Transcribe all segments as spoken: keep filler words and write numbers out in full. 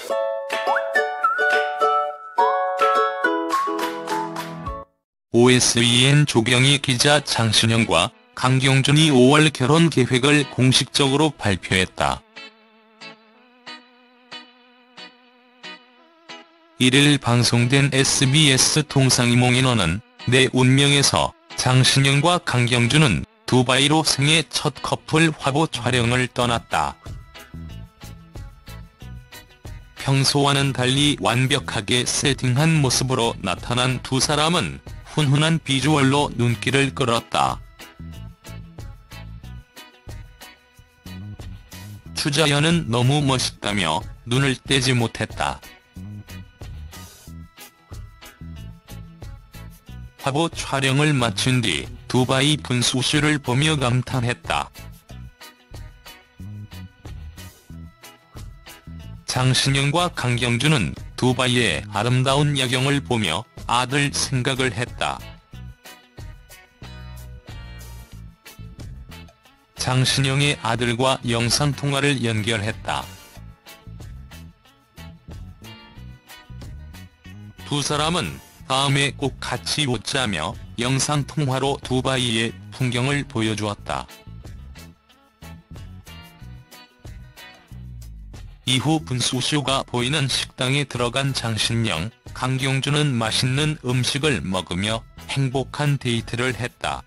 오에스이엔 조경희 기자 장신영과 강경준이 오월 결혼 계획을 공식적으로 발표했다. 일일 방송된 에스비에스 동상이몽인원은 내 운명에서 장신영과 강경준은 두바이로 생애 첫 커플 화보 촬영을 떠났다. 평소와는 달리 완벽하게 세팅한 모습으로 나타난 두 사람은 훈훈한 비주얼로 눈길을 끌었다. 추자연은 너무 멋있다며 눈을 떼지 못했다. 화보 촬영을 마친 뒤 두바이 분수쇼를 보며 감탄했다. 장신영과 강경준은 두바이의 아름다운 야경을 보며 아들 생각을 했다. 장신영의 아들과 영상통화를 연결했다. 두 사람은 다음에 꼭 같이 웃자며 영상통화로 두바이의 풍경을 보여주었다. 이후 분수쇼가 보이는 식당에 들어간 장신영, 강경준은 맛있는 음식을 먹으며 행복한 데이트를 했다.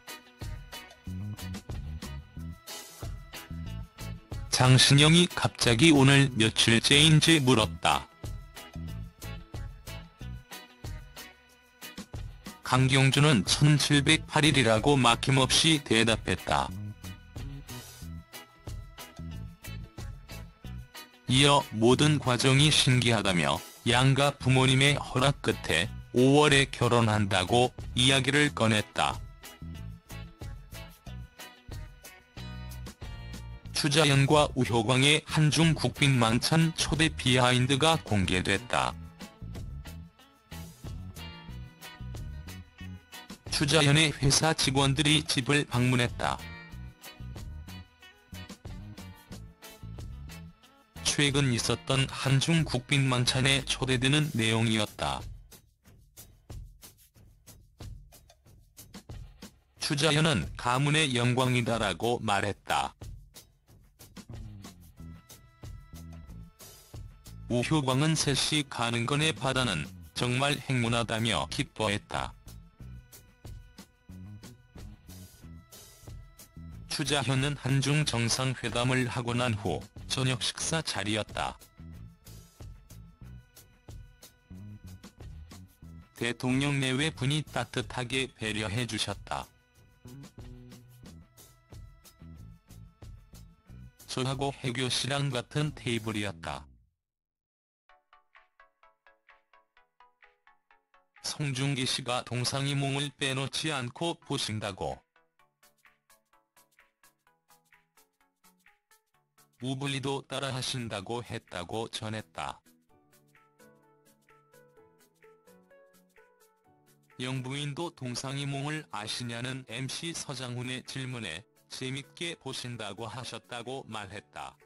장신영이 갑자기 오늘 며칠째인지 물었다. 강경준은 천칠백팔 일이라고 막힘없이 대답했다. 이어 모든 과정이 신기하다며 양가 부모님의 허락 끝에 오월에 결혼한다고 이야기를 꺼냈다. 추자연과 우효광의 한중 국빈 만찬 초대 비하인드가 공개됐다. 추자연의 회사 직원들이 집을 방문했다. 최근 있었던 한중 국빈 만찬에 초대되는 내용이었다. 추자연은 가문의 영광이다라고 말했다. 우효광은 셋이 가는 거네 바다는 정말 행운하다며 기뻐했다. 추자현은 한중 정상회담을 하고 난 후 저녁 식사 자리였다. 대통령 내외 분이 따뜻하게 배려해 주셨다. 저하고 해교 씨랑 같은 테이블이었다. 송중기 씨가 동상이몽을 빼놓지 않고 보신다고. 우블리도 따라하신다고 했다고 전했다. 영부인도 동상이몽을 아시냐는 엠씨 서장훈의 질문에 재밌게 보신다고 하셨다고 말했다.